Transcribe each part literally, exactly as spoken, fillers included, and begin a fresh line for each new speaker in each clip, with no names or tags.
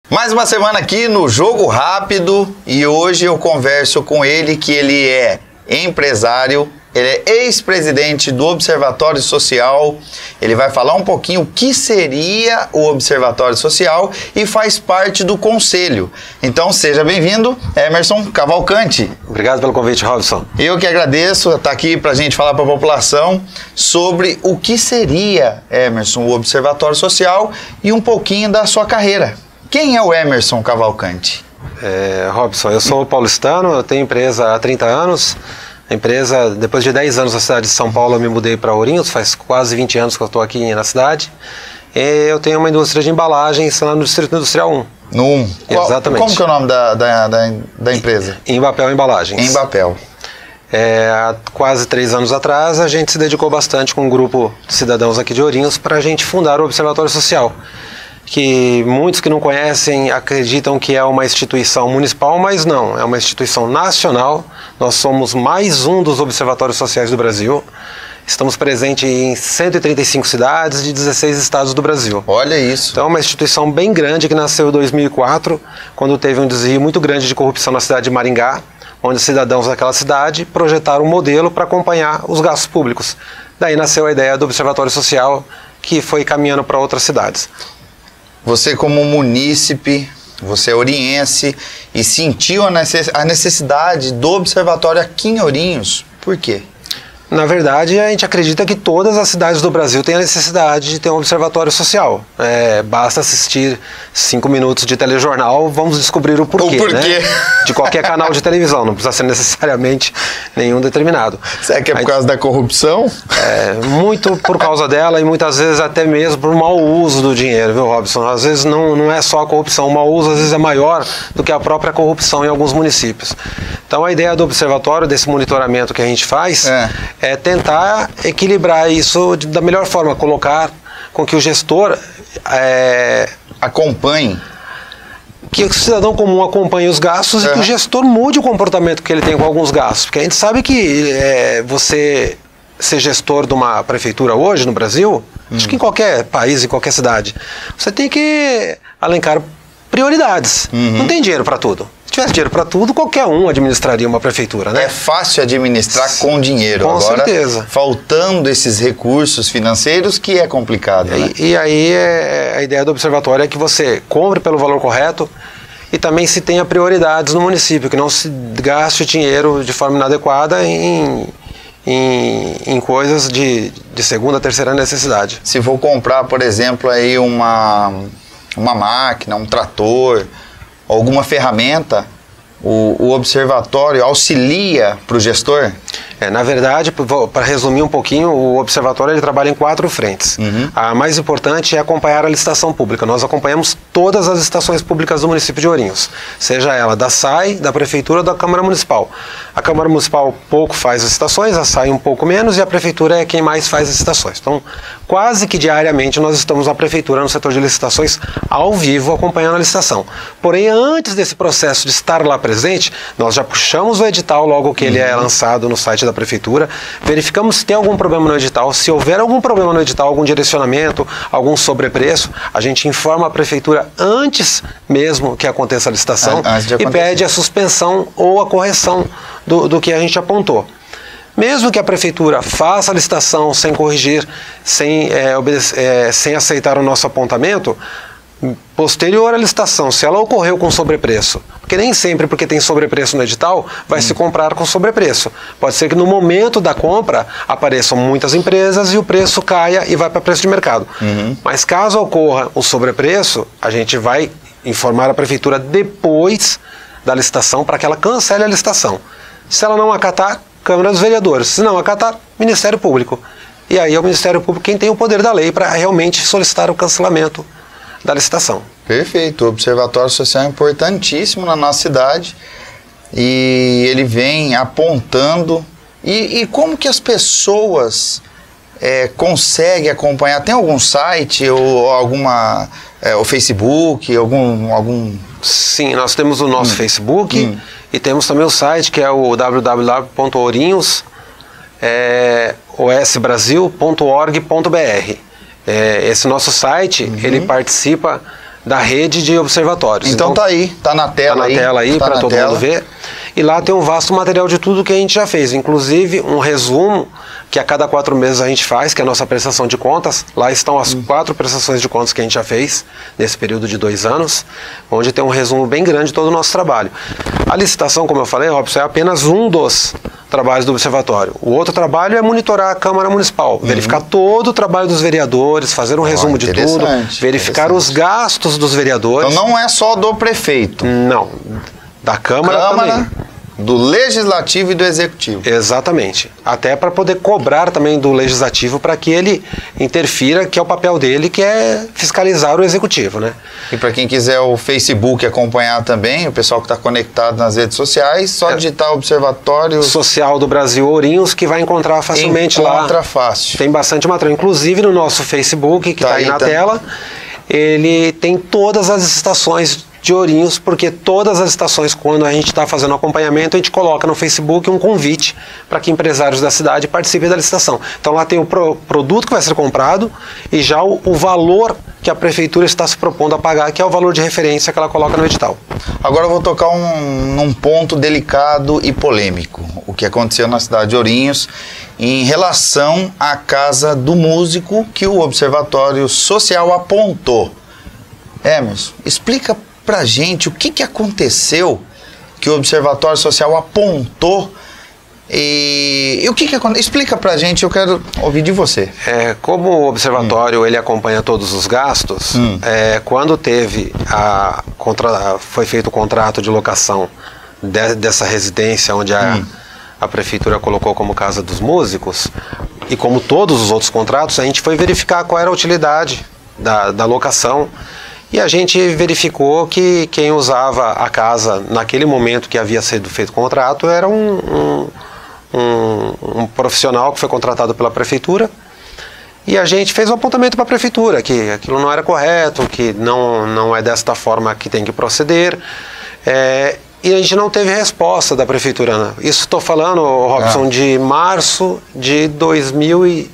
Mais uma semana aqui no Jogo Rápido e hoje eu converso com ele que ele é empresário, ele é ex-presidente do Observatório Social, ele vai falar um pouquinho o que seria o Observatório Social e faz parte do conselho. Então seja bem-vindo, Emerson Cavalcante.
Obrigado pelo convite, Robson.
Eu que agradeço estar aqui para a gente falar para a população sobre o que seria, Emerson, o Observatório Social e um pouquinho da sua carreira. Quem é o Emerson Cavalcante?
É, Robson, eu sou paulistano, eu tenho empresa há trinta anos. A empresa, depois de dez anos na cidade de São Paulo, eu me mudei para Ourinhos, faz quase vinte anos que eu estou aqui na cidade. E eu tenho uma indústria de embalagens lá no Distrito Industrial um.
No um?
Exatamente.
Como que é o nome da, da, da, da empresa?
Embapel Embalagens.
Embapel.
É, há quase três anos atrás, a gente se dedicou bastante com um grupo de cidadãos aqui de Ourinhos para a gente fundar o Observatório Social. Que muitos que não conhecem acreditam que é uma instituição municipal, mas não, é uma instituição nacional. Nós somos mais um dos observatórios sociais do Brasil. Estamos presentes em cento e trinta e cinco cidades de dezesseis estados do Brasil.
Olha isso.
Então é uma instituição bem grande que nasceu em dois mil e quatro, quando teve um desvio muito grande de corrupção na cidade de Maringá, onde os cidadãos daquela cidade projetaram um modelo para acompanhar os gastos públicos. Daí nasceu a ideia do Observatório Social, que foi caminhando para outras cidades.
Você como munícipe, você é oriense e sentiu a necessidade do observatório aqui em Ourinhos. Por quê?
Na verdade, a gente acredita que todas as cidades do Brasil têm a necessidade de ter um observatório social. É, basta assistir cinco minutos de telejornal, vamos descobrir o porquê,
o porquê.
Né? De qualquer canal de televisão, não precisa ser necessariamente nenhum determinado.
Será que é por
gente,
causa da corrupção?
É, muito por causa dela e muitas vezes até mesmo por mau uso do dinheiro, viu, Robson? Às vezes não, não é só a corrupção, o mau uso às vezes é maior do que a própria corrupção em alguns municípios. Então a ideia do observatório, desse monitoramento que a gente faz, é, é tentar equilibrar isso da melhor forma, colocar com que o gestor é,
acompanhe,
que o cidadão comum acompanhe os gastos é. e que o gestor mude o comportamento que ele tem com alguns gastos, porque a gente sabe que é, você ser gestor de uma prefeitura hoje no Brasil, hum. acho que em qualquer país, em qualquer cidade, você tem que alencar prioridades, uhum. não tem dinheiro para tudo. Se tivesse dinheiro para tudo, qualquer um administraria uma prefeitura, né?
É fácil administrar com dinheiro.
Com
Agora,
certeza.
Faltando esses recursos financeiros, que é complicado, né?
E, e aí é, a ideia do observatório é que você compre pelo valor correto e também se tenha prioridades no município, que não se gaste o dinheiro de forma inadequada em, em, em coisas de, de segunda, terceira necessidade.
Se for comprar, por exemplo, aí uma, uma máquina, um trator, alguma ferramenta, o, o observatório auxilia para o gestor?
É, na verdade, para resumir um pouquinho, o observatório ele trabalha em quatro frentes. Uhum. A mais importante é acompanhar a licitação pública. Nós acompanhamos todas as licitações públicas do município de Ourinhos, seja ela da S A I, da Prefeitura ou da Câmara Municipal. A Câmara Municipal pouco faz as licitações, a S A I um pouco menos e a Prefeitura é quem mais faz as licitações. Então, quase que diariamente nós estamos na Prefeitura, no setor de licitações, ao vivo, acompanhando a licitação. Porém, antes desse processo de estar lá presente, nós já puxamos o edital logo que ele é lançado no site da Prefeitura, verificamos se tem algum problema no edital, se houver algum problema no edital, algum direcionamento, algum sobrepreço, a gente informa a Prefeitura antes mesmo que aconteça a licitação e pede a suspensão ou a correção do, do que a gente apontou. Mesmo que a Prefeitura faça a licitação sem corrigir, sem, é, obedecer, é, sem aceitar o nosso apontamento, posterior à licitação, se ela ocorreu com sobrepreço, porque nem sempre porque tem sobrepreço no edital, vai hum. se comprar com sobrepreço. Pode ser que no momento da compra apareçam muitas empresas e o preço caia e vai para preço de mercado. Uhum. Mas caso ocorra o sobrepreço, a gente vai informar a Prefeitura depois da licitação para que ela cancele a licitação. Se ela não acatar, Câmara dos Vereadores. Se não acatar, Ministério Público. E aí é o Ministério Público quem tem o poder da lei para realmente solicitar o cancelamento da licitação.
Perfeito. O Observatório Social é importantíssimo na nossa cidade e ele vem apontando. E, e como que as pessoas é, conseguem acompanhar? Tem algum site ou alguma... É, o Facebook, algum, algum...
Sim, nós temos o nosso hum. Facebook hum. e temos também o site que é o w w w ponto ourinhos brasil ponto org ponto b r. É, esse nosso site, uhum. ele participa da rede de observatórios.
Então, então tá aí, tá na tela
tá
aí.
Tá na tela aí,
tá
para todo
tela.
mundo ver. E lá tem um vasto material de tudo que a gente já fez, inclusive um resumo que a cada quatro meses a gente faz, que é a nossa prestação de contas. Lá estão as hum. quatro prestações de contas que a gente já fez nesse período de dois anos, onde tem um resumo bem grande de todo o nosso trabalho. A licitação, como eu falei, Robson, é apenas um dos trabalhos do observatório. O outro trabalho é monitorar a Câmara Municipal, uhum. verificar todo o trabalho dos vereadores, fazer um oh, resumo de tudo, verificar os gastos dos vereadores.
Então não é só do prefeito.
Não, da Câmara,
Câmara
também.
Do Legislativo e do Executivo.
Exatamente. Até para poder cobrar também do Legislativo para que ele interfira, que é o papel dele, que é fiscalizar o Executivo, né?
E para quem quiser o Facebook acompanhar também, o pessoal que está conectado nas redes sociais, só é. digitar Observatório
Social do Brasil Ourinhos, que vai encontrar facilmente
Encontra
lá.
Encontra fácil.
Tem bastante material. Inclusive no nosso Facebook, que está tá aí, aí na tá. tela, ele tem todas as estações de Ourinhos, porque todas as estações, quando a gente está fazendo acompanhamento, a gente coloca no Facebook um convite para que empresários da cidade participem da licitação. Então lá tem o pro, produto que vai ser comprado e já o, o valor que a prefeitura está se propondo a pagar, que é o valor de referência que ela coloca no edital.
Agora eu vou tocar um, num ponto delicado e polêmico, o que aconteceu na cidade de Ourinhos em relação à casa do músico que o Observatório Social apontou. Emerson, explica pra gente o que, que aconteceu que o Observatório Social apontou e, e o que que aconteceu? Explica pra gente, eu quero ouvir de você.
É, como o Observatório hum. ele acompanha todos os gastos, hum. é, quando teve a, contra, foi feito o contrato de locação de, dessa residência onde a, hum. a prefeitura colocou como casa dos músicos, e como todos os outros contratos, a gente foi verificar qual era a utilidade da, da locação. E a gente verificou que quem usava a casa naquele momento que havia sido feito o contrato era um, um, um, um profissional que foi contratado pela prefeitura. E a gente fez um apontamento para a prefeitura, que aquilo não era correto, que não, não é desta forma que tem que proceder. É, e a gente não teve resposta da prefeitura. Né? Isso estou falando, Robson, ah. de março de dois mil e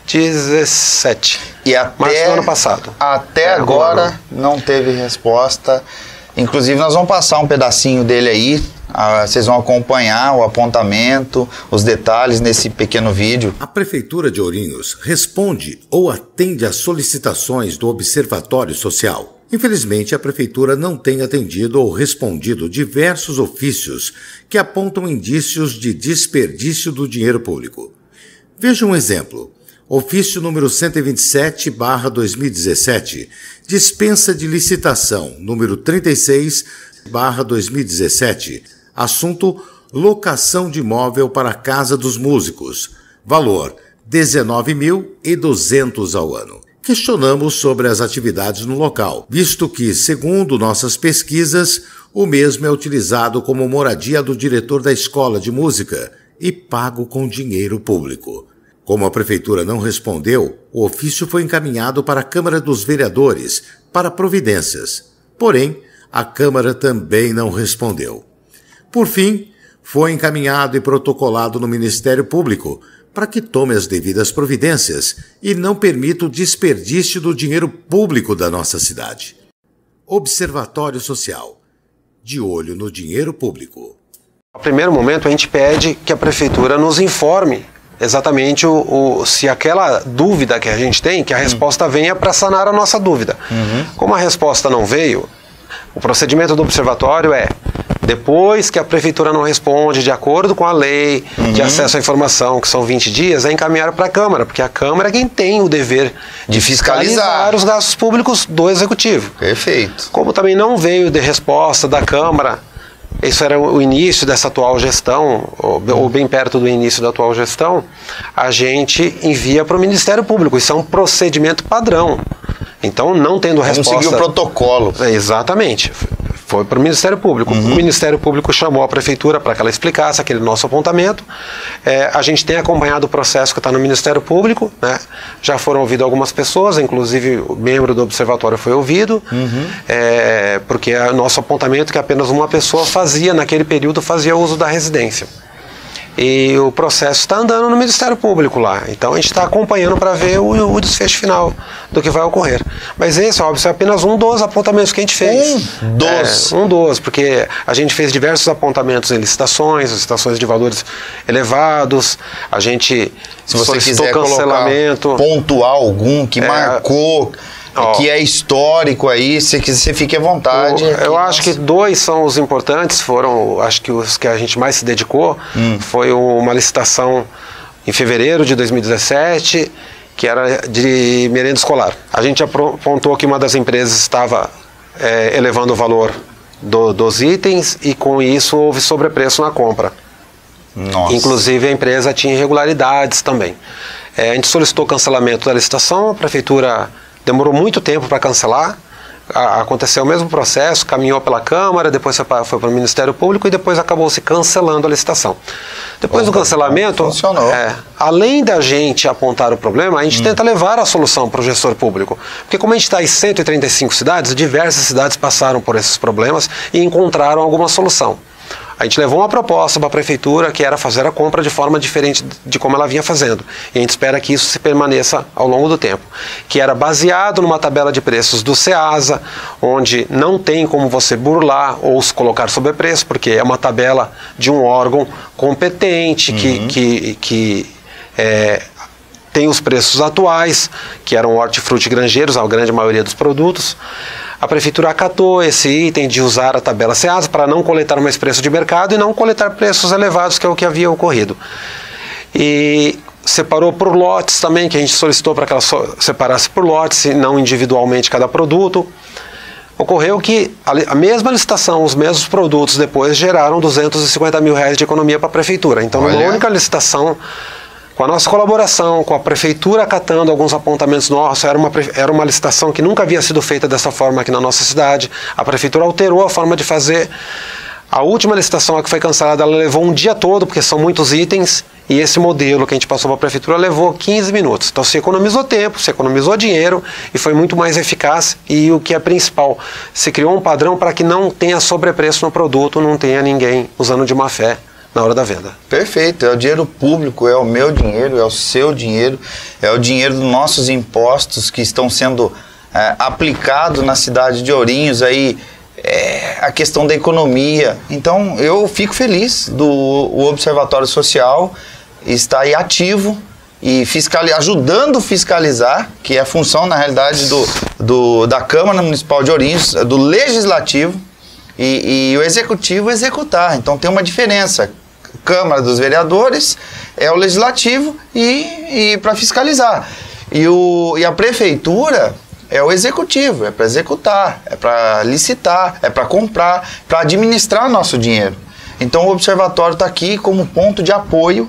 dezessete.
E até,
março do ano passado.
Até é, agora não teve resposta. Inclusive nós vamos passar um pedacinho dele aí. Ah, vocês vão acompanhar o apontamento, os detalhes nesse pequeno vídeo.
A Prefeitura de Ourinhos responde ou atende às solicitações do Observatório Social. Infelizmente, a Prefeitura não tem atendido ou respondido diversos ofícios que apontam indícios de desperdício do dinheiro público. Veja um exemplo. Ofício número cento e vinte e sete barra dois mil e dezessete, dispensa de licitação número trinta e seis barra dois mil e dezessete, assunto locação de imóvel para a Casa dos Músicos, valor dezenove mil e duzentos ao ano. Questionamos sobre as atividades no local, visto que, segundo nossas pesquisas, o mesmo é utilizado como moradia do diretor da escola de música e pago com dinheiro público. Como a Prefeitura não respondeu, o ofício foi encaminhado para a Câmara dos Vereadores para providências. Porém, a Câmara também não respondeu. Por fim, foi encaminhado e protocolado no Ministério Público para que tome as devidas providências e não permita o desperdício do dinheiro público da nossa cidade. Observatório Social. De olho no dinheiro público.
No primeiro momento, a gente pede que a Prefeitura nos informe exatamente o, o, se aquela dúvida que a gente tem, que a resposta venha para sanar a nossa dúvida. Uhum. Como a resposta não veio, o procedimento do observatório é, depois que a prefeitura não responde de acordo com a lei uhum. de acesso à informação, que são vinte dias, é encaminhar para a Câmara, porque a Câmara é quem tem o dever de, de fiscalizar. fiscalizar os gastos públicos do Executivo.
Perfeito.
Como também não veio de resposta da Câmara, isso era o início dessa atual gestão, ou bem perto do início da atual gestão, a gente envia para o Ministério Público. Isso é um procedimento padrão. Então, não tendo resposta...
Vamos seguir o protocolo.
Exatamente. Foi para o Ministério Público. Uhum. O Ministério Público chamou a Prefeitura para que ela explicasse aquele nosso apontamento. É, a gente tem acompanhado o processo que está no Ministério Público, né? Já foram ouvidas algumas pessoas, inclusive o membro do Observatório foi ouvido, uhum. é, porque é o nosso apontamento que apenas uma pessoa fazia, naquele período, fazia uso da residência. e o processo está andando no Ministério Público lá. Então a gente está acompanhando para ver o, o desfecho final do que vai ocorrer. Mas esse, óbvio, é apenas um dos apontamentos que a gente fez.
Um dos?
É, um dos, porque a gente fez diversos apontamentos em licitações, licitações de valores elevados, a gente
Se você
solicitou
quiser
cancelamento.
colocar pontual algum que
É,
marcou,
ó,
que é histórico aí, se você fique à vontade.
Eu, eu
aqui,
acho que dois são os importantes, foram, acho que os que a gente mais se dedicou, hum. foi uma licitação em fevereiro de dois mil e dezessete, que era de merenda escolar. A gente apontou que uma das empresas estava é, elevando o valor do, dos itens e com isso houve sobrepreço na compra.
Nossa.
Inclusive a empresa tinha irregularidades também. É, a gente solicitou cancelamento da licitação, a prefeitura demorou muito tempo para cancelar, a, aconteceu o mesmo processo, caminhou pela Câmara, depois foi para, foi para o Ministério Público e depois acabou se cancelando a licitação. Depois Opa, do cancelamento, é, além da gente apontar o problema, a gente hum. tenta levar a solução para o gestor público. Porque como a gente está em cento e trinta e cinco cidades, diversas cidades passaram por esses problemas e encontraram alguma solução. A gente levou uma proposta para a prefeitura que era fazer a compra de forma diferente de como ela vinha fazendo. E a gente espera que isso se permaneça ao longo do tempo. Que era baseado numa tabela de preços do SEASA, onde não tem como você burlar ou se colocar sobrepreço, porque é uma tabela de um órgão competente uhum. que, que, que é, tem os preços atuais, que eram hortifruti granjeiros, a grande maioria dos produtos. A prefeitura acatou esse item de usar a tabela SEASA para não coletar mais preço de mercado e não coletar preços elevados, que é o que havia ocorrido. E separou por lotes também, que a gente solicitou para que ela separasse por lotes e não individualmente cada produto. Ocorreu que a mesma licitação, os mesmos produtos depois geraram duzentos e cinquenta mil reais de economia para a prefeitura. Então, Olha. numa única licitação, com a nossa colaboração, com a prefeitura acatando alguns apontamentos nossos, era uma, era uma licitação que nunca havia sido feita dessa forma aqui na nossa cidade. A prefeitura alterou a forma de fazer. A última licitação que foi cancelada, ela levou um dia todo, porque são muitos itens, e esse modelo que a gente passou para a prefeitura levou quinze minutos. Então se economizou tempo, se economizou dinheiro e foi muito mais eficaz. E o que é principal, se criou um padrão para que não tenha sobrepreço no produto, não tenha ninguém usando de má fé na hora da venda.
Perfeito, é o dinheiro público, é o meu dinheiro, é o seu dinheiro, é o dinheiro dos nossos impostos que estão sendo é, aplicados na cidade de Ourinhos, aí é, a questão da economia. Então eu fico feliz do o Observatório Social estar aí ativo e fiscali- ajudando a fiscalizar, que é a função na realidade do, do, da Câmara Municipal de Ourinhos, do Legislativo, e, e o Executivo executar. Então tem uma diferença. Câmara dos Vereadores é o Legislativo e, e para fiscalizar. E, o, e a Prefeitura é o Executivo, é para executar, é para licitar, é para comprar, para administrar nosso dinheiro. Então o Observatório está aqui como ponto de apoio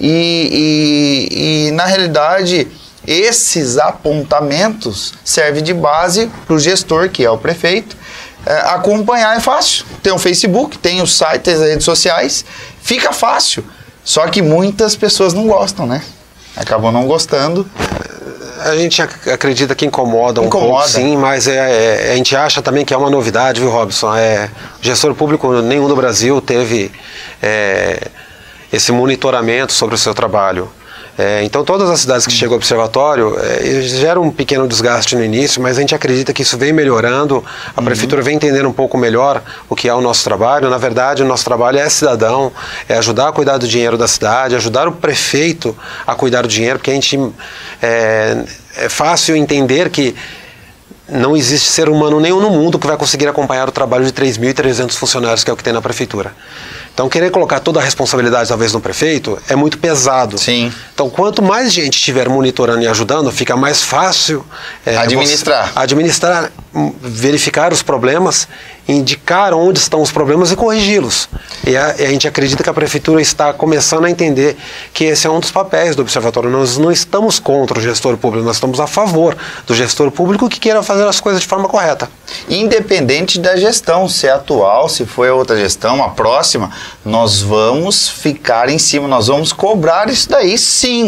e, e, e na realidade esses apontamentos servem de base para o gestor, que é o prefeito. É, acompanhar é fácil, tem o Facebook, tem o site, tem as redes sociais, fica fácil, só que muitas pessoas não gostam, né? Acabam não gostando.
A gente acredita que incomoda um
incomoda.
pouco, sim, mas é, é, a gente acha também que é uma novidade, viu, Robson? É, o gestor público nenhum do Brasil teve é, esse monitoramento sobre o seu trabalho. É, então todas as cidades que chegam ao observatório é, geram um pequeno desgaste no início, mas a gente acredita que isso vem melhorando, a uhum. prefeitura vem entendendo um pouco melhor o que é o nosso trabalho. Na verdade, o nosso trabalho é cidadão, é ajudar a cuidar do dinheiro da cidade, ajudar o prefeito a cuidar do dinheiro, porque a gente é, é fácil entender que não existe ser humano nenhum no mundo que vai conseguir acompanhar o trabalho de três mil e trezentos funcionários, que é o que tem na prefeitura. Então, querer colocar toda a responsabilidade, talvez, no prefeito, é muito pesado.
Sim.
Então, quanto mais gente estiver monitorando e ajudando, fica mais fácil é,
administrar.
administrar, verificar os problemas, indicar onde estão os problemas e corrigi-los. E a, e a gente acredita que a prefeitura está começando a entender que esse é um dos papéis do observatório. Nós não estamos contra o gestor público, nós estamos a favor do gestor público que queira fazer as coisas de forma correta.
Independente da gestão, se é atual, se foi outra gestão, a próxima, nós vamos ficar em cima, nós vamos cobrar isso daí, sim.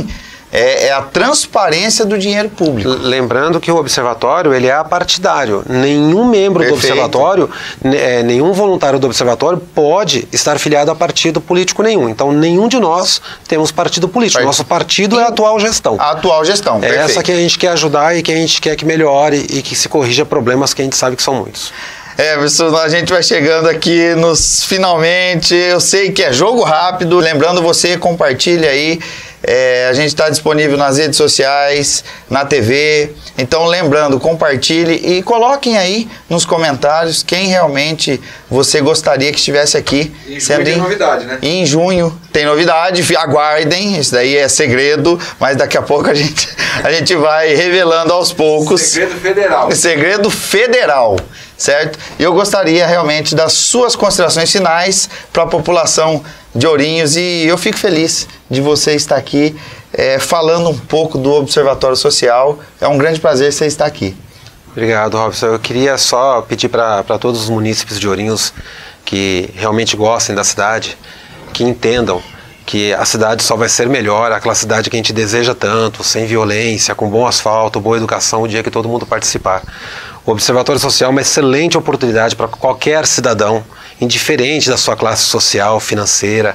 é, é a transparência do dinheiro público.
Lembrando que o observatório ele é apartidário. Nenhum membro
Perfeito.
do observatório, é, nenhum voluntário do observatório pode estar filiado a partido político nenhum. Então, nenhum de nós temos partido político.
Part...
Nosso partido é a atual gestão.
A atual gestão,
é
perfeito.
essa que a gente quer ajudar e que a gente quer que melhore e que se corrija problemas que a gente sabe que são muitos.
É, pessoal, a gente vai chegando aqui nos finalmente. Eu sei que é jogo rápido. Lembrando você, compartilha aí. É, a gente está disponível nas redes sociais, na T V. Então, lembrando, compartilhe e coloquem aí nos comentários quem realmente você gostaria que estivesse aqui.
Em junho tem novidade, né?
Em junho tem novidade, aguardem, isso daí é segredo, mas daqui a pouco a gente, a gente vai revelando aos poucos.
Segredo federal.
Segredo federal. Certo? E eu gostaria realmente das suas considerações finais para a população de Ourinhos e eu fico feliz de você estar aqui é, falando um pouco do Observatório Social. É um grande prazer você estar aqui.
Obrigado, Robson. Eu queria só pedir para todos os munícipes de Ourinhos que realmente gostem da cidade, que entendam que a cidade só vai ser melhor, aquela cidade que a gente deseja tanto, sem violência, com bom asfalto, boa educação, o dia que todo mundo participar. O Observatório Social é uma excelente oportunidade para qualquer cidadão, indiferente da sua classe social, financeira.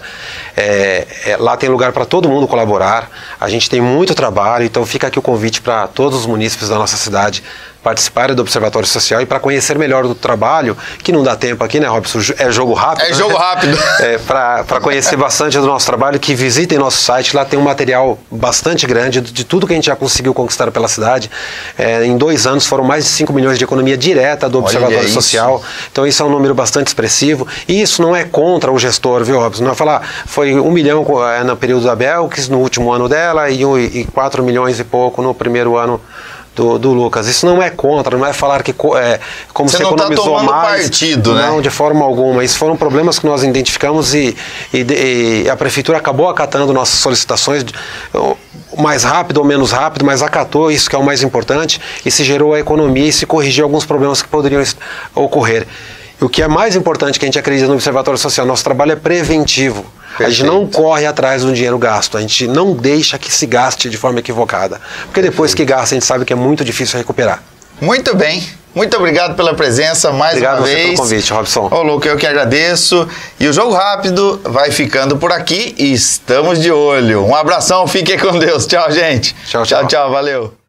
É, é, lá tem lugar para todo mundo colaborar. A gente tem muito trabalho, então fica aqui o convite para todos os munícipes da nossa cidade participarem do Observatório Social e para conhecer melhor do trabalho, que não dá tempo aqui, né, Robson? É jogo rápido.
É jogo rápido.
É, para conhecer bastante do nosso trabalho, que visitem nosso site, lá tem um material bastante grande de, de tudo que a gente já conseguiu conquistar pela cidade. É, em dois anos foram mais de cinco milhões de economia direta do Observatório Social, então isso é um número bastante expressivo, e isso não é contra o gestor, viu, Robson? Não é falar, foi um milhão é, no período da Belkis, no último ano dela, e, um, e quatro milhões e pouco no primeiro ano Do, do Lucas. Isso não é contra, não é falar que é, como
você
se
não
economizou
tá tomando
mais.
Partido,
não,
né?
de forma alguma. Isso foram problemas que nós identificamos e, e, e a prefeitura acabou acatando nossas solicitações mais rápido ou menos rápido, mas acatou, isso que é o mais importante, e se gerou a economia e se corrigiu alguns problemas que poderiam ocorrer. E o que é mais importante que a gente acredita no Observatório Social, nosso trabalho é preventivo. Perfeito. A gente não corre atrás do dinheiro gasto, a gente não deixa que se gaste de forma equivocada. Porque depois Perfeito. que gasta, a gente sabe que é muito difícil recuperar.
Muito bem. Muito obrigado pela presença mais
obrigado
uma vez.
Obrigado pelo convite, Robson.
Ô, Luca, eu que agradeço. E o Jogo Rápido vai ficando por aqui e estamos de olho. Um abração, fiquem com Deus. Tchau, gente.
Tchau, tchau.
Tchau, tchau. Valeu.